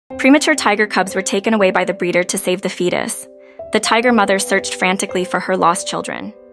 Premature tiger cubs were taken away by the breeder to save the fetus. The tiger mother searched frantically for her lost children.